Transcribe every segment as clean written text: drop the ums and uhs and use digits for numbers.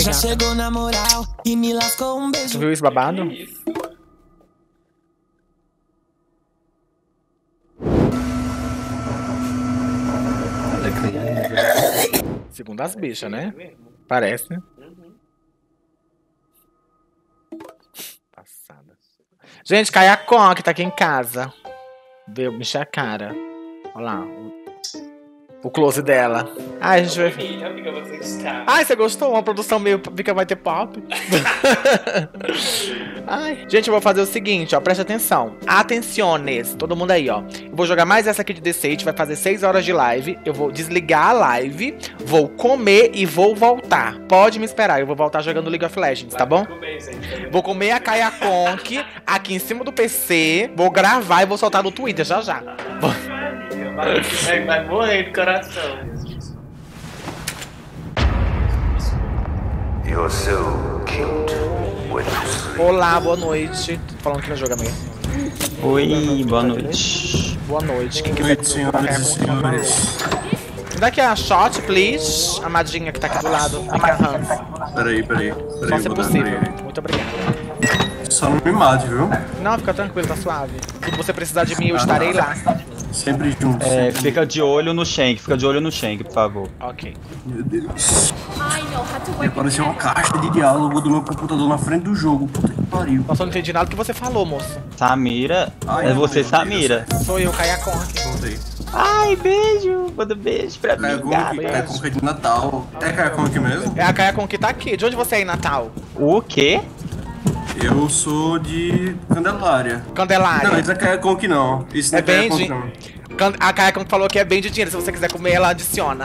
Já chegou na moral e me lascou um beijo. Tu viu esse babado? Segundo as bichas, né? Parece, né? Passada. Gente, Caia Con, que tá aqui em casa. Veio mexer a cara. Olha lá. O close dela. Ai, a gente vai. Ai, você gostou? Uma produção meio Vika vai ter pop. Ai. Gente, eu vou fazer o seguinte, ó. Presta atenção. Atenciones. Todo mundo aí, ó. Eu vou jogar mais essa aqui de DC. A gente vai fazer 6 horas de live. Eu vou desligar a live. Vou comer e vou voltar. Pode me esperar. Eu vou voltar jogando League of Legends, tá bom? Vou comer a Caia Conk aqui em cima do PC. Vou gravar e vou soltar no Twitter já já. Vai morrer do coração. You're so cute when you sleep. Olá, boa noite. Tô falando que não joga mesmo. Oi, boa noite. Boa noite. Quem Boa quiser noite, senhoras e senhores. Me dá aqui a shot, please. A Madinha que tá aqui do lado. Fica Hans. Peraí, Só se vou dar possível. pra Muito obrigado. ele. Só não me mate, viu? Não, fica tranquilo, tá suave. Se você precisar de mim, eu estarei lá. Sempre juntos. É, fica de olho no Shank, por favor. Ok. Meu Deus. Apareceu uma caixa de diálogo do meu computador na frente do jogo. Puta que pariu. Nossa, eu não entendi nada do que você falou, moço. Samira, Ai, é você, meu Deus. Samira. Sou eu, Caia Conk. Voltei. Ai, beijo, manda beijo pra mim, Caia Conk, gata. Caia Conk é de Natal. É Caia Conk mesmo? É a Caia Conk que tá aqui. De onde você é em Natal? O quê? Eu sou de Candelária. Candelária. Não, isso é Caia Conk não. Isso não É é Caia bem Conk de... não. A Caia Conk falou que é bem de dinheiro. Se você quiser comer, ela adiciona.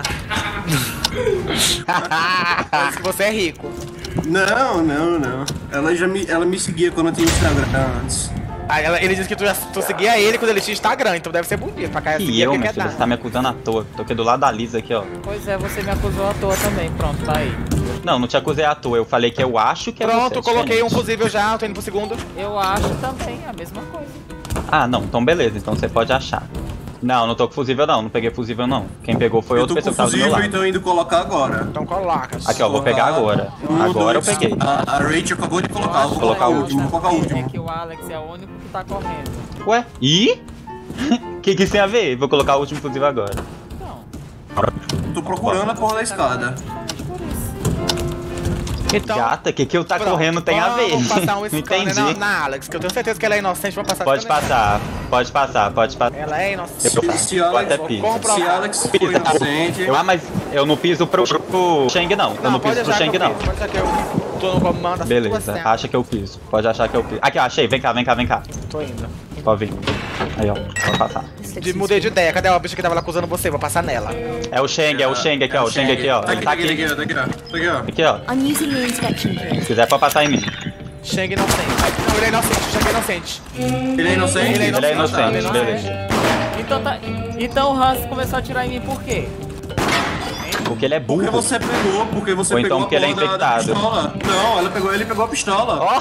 Parece que você é rico. Não. Ela me seguia quando eu tinha Instagram antes. Aí ele disse que tu seguia ele quando ele tinha Instagram, então deve ser bonito pra Caia E seguir eu, porque minha quer filha, dar. você tá me acusando à toa. Tô aqui do lado da Lisa aqui, ó. Pois é, você me acusou à toa também. Pronto, tá aí. Não, não te acusei à toa. Eu falei que eu acho que é Pronto, você. coloquei um diferente. fusível já, tô indo pro segundo. Eu acho também a mesma coisa. Ah, não, então beleza. Então você pode achar. Não tô com fusível não. Não peguei fusível não. Quem pegou foi Eu tô outra com pessoa que tava do meu fusível, lado. então indo colocar agora. Então coloca. Aqui, ó, vou pegar agora. Agora eu peguei. A Rachel acabou de colocar. Eu Vou acho colocar o legal último, vou colocar o também último. É que o Alex é o único que tá correndo. Ué? Ih? Que isso tem a ver? Vou colocar o último fusível agora. Então, Tô procurando a porra da escada. por isso. Então, Gata, que eu tá pronto, correndo tem a ver. Vamos passar um Não scanner entendi. na Alex, que eu tenho certeza que ela é inocente. Vamos passar Pode scanner passar, pode passar, pode passar. nela. Ela é inocente. Se Eu Alex, até piso. Compra- se Alex foi inocente... Ah, mas eu não piso pro Shang não. Eu não piso pro Shang não. Pode deixar que eu tô no comando. assim, Beleza, você. acha que eu piso. Pode achar que eu piso. Aqui, ó, achei. Vem cá. Tô indo. Pode vir. Aí, ó. Pode passar. Mudei de ideia. Cadê a bicha que tava lá acusando você? Vou passar nela. É o Shang aqui, ó. O Shang aqui, ó. Tá Ele tá aqui. aqui, ó. Aqui, ó. I'm using the inspection kit. Se quiser, pode passar em mim. Shang inocente. Não, ele é inocente. O Shang é inocente. Ele é inocente? Ele é Ele é inocente, Ele é beleza. Então o Hans começou a atirar em mim por quê? Porque ele é burro. Porque você pegou Ou então a porque ele é porra da infectado. pistola. Não, ele pegou a pistola.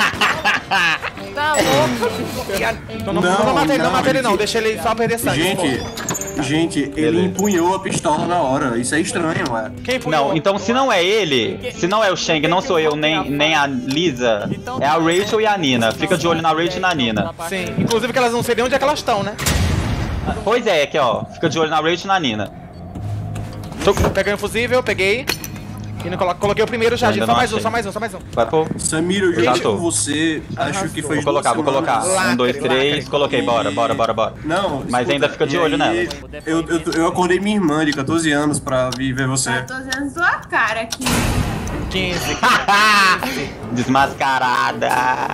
Tá louco? Então não mata ele não. Deixa ele só perder sangue. Gente, ele Beleza. empunhou a pistola na hora. Isso é estranho, ué. Quem punhou? Não, então se não é ele, se não é o Shang, não sou eu, nem a Lisa, é a Rachel e a Nina. Fica de olho na Rachel e na Nina. Sim, inclusive que elas não sei nem onde é que elas estão, né? Pois é, aqui ó, fica de olho na Rachel e na Nina. Peguei um fusível, peguei. E não coloquei o primeiro já, gente. Ainda Só não mais um. Vai pô. Samira, eu Já joguei tô. com você, acho que foi Vou colocar. Lacre, 1, 2, 3, coloquei, bora. Não, Mas escuta, ainda fica de olho e nela. Eu acordei minha irmã de 14 anos pra vir ver você. Tô vendo sua cara aqui. 15. Desmascarada.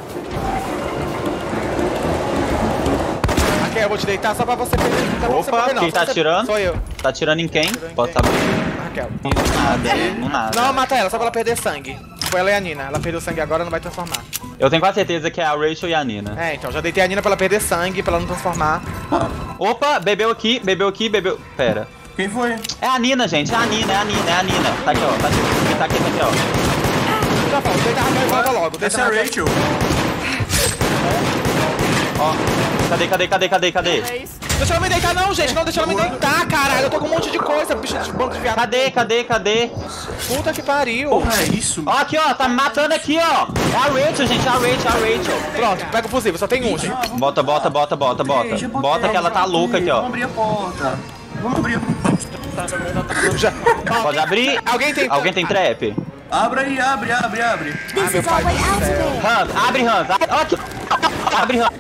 Aqui, eu vou te deitar só pra você perder. Opa, quem tá atirando? Sou eu. Tá atirando em quem? Posso saber? Raquel. Nada. Não, mata ela, só pra ela perder sangue. Foi ela e a Nina. Ela perdeu sangue agora, não vai transformar. Eu tenho quase certeza que é a Rachel e a Nina. É, então, já deitei a Nina pra ela perder sangue, pra ela não transformar. Opa, bebeu aqui. Pera. Quem foi? É a Nina, gente. É a Nina. Tá aqui, ó. Tá aqui, ó. Já falo, deita a Raquel e volta logo. Deita Essa é a Rachel. Ó. Cadê? É isso. Deixa ela me deitar não, gente. Não deixa ela me deitar, caralho. Eu tô com um monte de coisa, bicho de bando de viado. Cadê? Puta que pariu. Porra, é isso? Ó, aqui, ó. Tá me matando aqui, ó. É a Rachel, gente. É a Rachel. Pronto, pega o fusível. Só tem um, gente. Bota. Bota que ela tá louca aqui, ó. Vamos abrir a porta. Vamos abrir a porta. Já. Pode abrir? Alguém tem trap? Abre aí, abre. This is our way out of there. Hans, abre, Hans. Ó, aqui. Abre, Hans.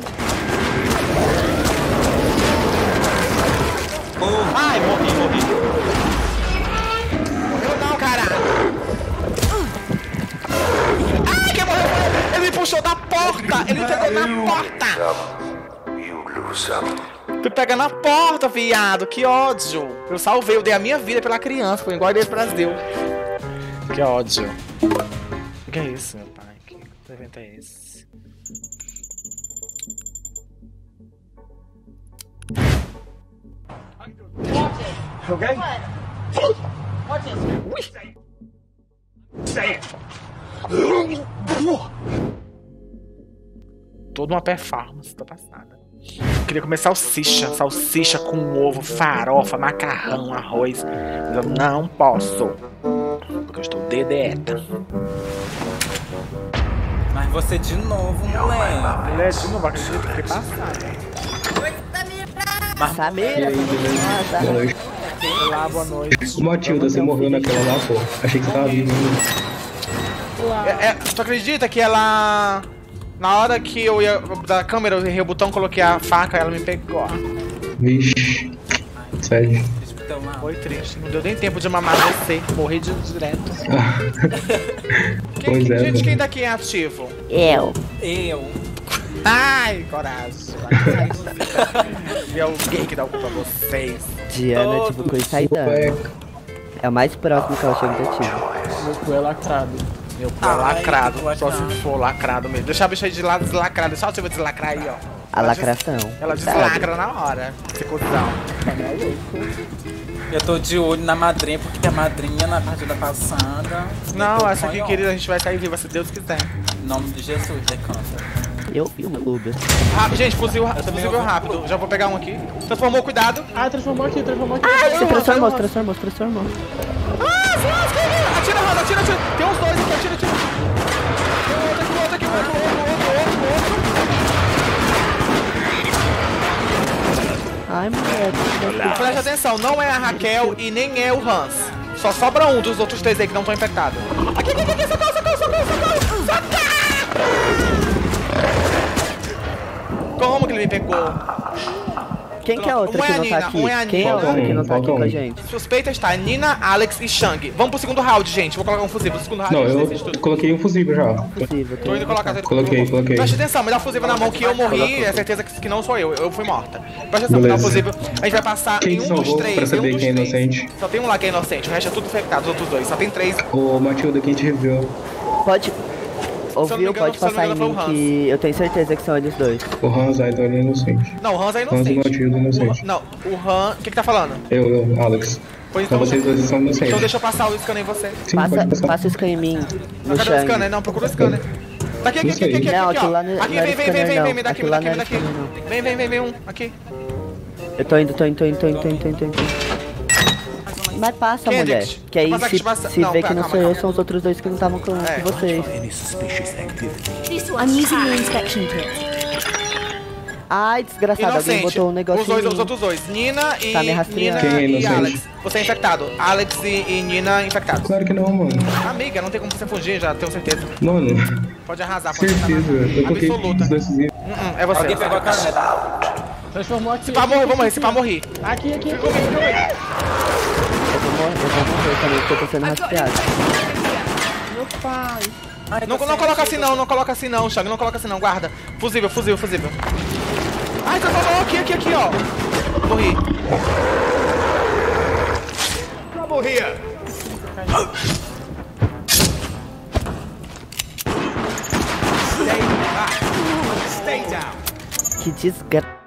Ai, morri. Morreu não, caralho. Ai, quem morreu? Ele me puxou da porta. Ele me pegou na porta. You lose some. Tu pega na porta, viado. Que ódio. Eu salvei, eu dei a minha vida pela criança. Foi igual a Deus Brasil. Que ódio. O que é isso, meu pai? Que evento é esse? Okay? Toda uma performance, tô passada. Queria comer salsicha com ovo, farofa, macarrão, arroz. Mas eu não posso, porque eu estou de dieta. Mas você de novo, moleque. Mulher, de novo, acredito que passada. Samira, Boa noite. Olá, boa noite. Matilda, você morreu naquela lá, pô. Achei que você tava vivo. Tu acredita que ela... Na hora que eu ia da câmera, eu errei o botão, coloquei a faca, ela me pegou. Vixe. Sério. Foi triste, não deu nem tempo de mamar descer, morri direto. Gente, quem daqui é ativo? Eu. Ai, coragem. E é alguém que dá o culpa a vocês. Diana, tipo, com Saidana. É o mais próximo que ela chega de ativo. Meu cu é lacrado. Meu cu é lacrado, só se for lacrado mesmo. Deixa a bicha aí de lado deslacrada, só se eu vou deslacrar aí, ó. A lacração. Ela deslacra na hora, esse cuzão. Eu tô de olho na madrinha, porque a madrinha na partida passada... Não, essa aqui, querida, a gente vai sair viva, se Deus quiser. Em nome de Jesus, decanta. Eu vi o clube. Gente, fuzil rápido. Já vou pegar um aqui. Transformou, cuidado. Ah, transformou aqui. Se transformou. Ah, atira, Rosa, atira. Tem uns dois aqui, atira. Tem outro aqui. Ai, moleque. Preste atenção, não é a Raquel e nem é o Hans. Só sobra um dos outros três aí que não estão infectados. Aqui, socorro! Como que ele me pegou? Quem que é a outra que não tá aqui? Quem é a outra que não tá aqui com a gente? Suspeita está Nina, Alex e Shang. Vamos pro segundo round, gente. Vou colocar um fusível. No segundo round, não, eu coloquei um fusível já. Tô indo colocar. Coloquei. Preste atenção, me dá o fusível na mão que eu morri. É certeza que não sou eu. Eu fui morta. Preste atenção, me dá o fusível. A gente vai passar em um dos três. Pra saber quem é inocente. Só tem um lá que é inocente. O resto é tudo infectado, os outros dois. Só tem três. Ô, Matilda, quem te reviu? Pode... Ouviu, pode passar em mim que eu tenho certeza que são eles dois. O Hans aí é inocente. Não, o Hans é inocente. Hans e Matilda é inocente. Não, o Hans... O que tá falando? Eu, Alex. Pois então vocês dois são inocentes. Então deixa eu passar o scanner em você. Sim, passa o scanner em mim. No cadê o scanner? Não, procura o scanner. Daqui, aqui, não, aqui, ó. Aqui, vem, daqui. Vem, um, aqui. Eu tô indo. Mas passa, mulher. Que aí se vê que não sou eu, são os outros dois que não estavam com vocês. I'm using the inspection kit. Ai, desgraçado, alguém botou um negócio os outros dois, Nina e, tá me rastreando. E Alex. Você é infectado. Alex e Nina infectados. Claro que não, mano. Amiga, não tem como você fugir, já tenho certeza. Mano. Pode arrasar, pode certeza. Eu coloquei absoluta. É você. Alguém pegou a caneta. Transformou aqui. Se pá morrer, vou morrer, se pá morrer. Aqui. Eu vou morrer também, porque eu tô sendo rastreado. Meu pai. Ai, não coloca assim não, Chang, não coloca assim não, guarda. Fusível. Ai, transformou aqui, ó. Morri. Que desgraça.